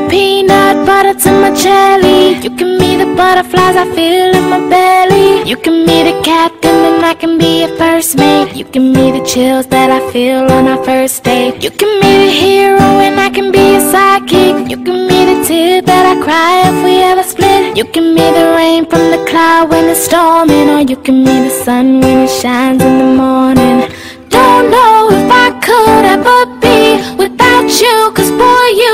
peanut butter to my jelly. You can be the butterflies I feel in my belly. You can be the captain and I can be your first mate. You can be the chills that I feel on our first date. You can be the hero and I can be your sidekick. You can be the tear that I cry if we ever split. You can be the rain from the cloud when it's storming, or you can be the sun when it shines in the morning. Don't know if I could ever be without you, 'cause boy, you